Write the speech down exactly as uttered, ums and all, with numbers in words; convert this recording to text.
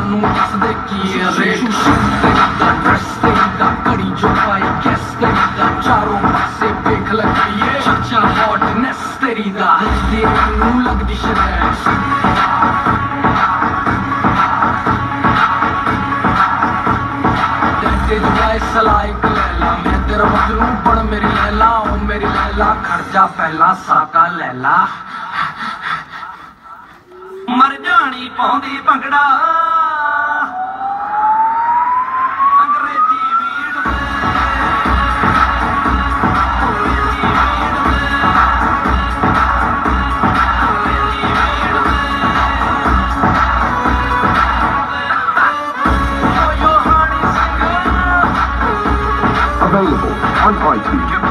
ਸਾਨੂੰ ਦੱਸਦੇ ਕੀ ਹੈ ਰੇਟ ਦਾ ਡਰੈਸ ਦਾ ਕੜੀ ਜੋ ਪਾਈ ਗੈਸ ਦਾ ਚਾਰੋਂ ਪਾਸੇ ਵੇਖ ਲੱਗੀਏ ਚਰਚਾ ਹੌਟਨੈਸ ਤੇਰੀ ਦਾ ਦੀ ਨੂੰ ਲੱਗਦੀ ਸ਼ਰੈਸ਼ ਤੇ ਜਵਾਈ ਸਲਾਈਕ ਲੈਲਾ ਮੈਂ ਤੇਰਾ ਮਜਨੂ ਬਣ ਮੇਰੀ ਲੈਲਾ ਓ ਮੇਰੀ ਲੈਲਾ ਖਰਚਾ ਪਹਿਲਾ ਸਾਕਾ ਲੈਲਾ ਮਰ ਜਾਣੀ ਪਾਉਂਦੀ ਭੰਗੜਾ ਅੰਗਰੇਜ਼ੀ ਵੀੜ Available on iTunes.